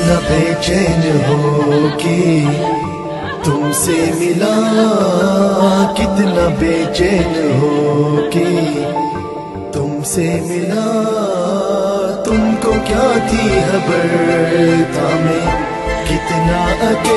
कितना बेचैन हो कि तुमसे मिला, कितना बेचैन हो कि तुमसे मिला। तुमको क्या थी खबर था मैं कितना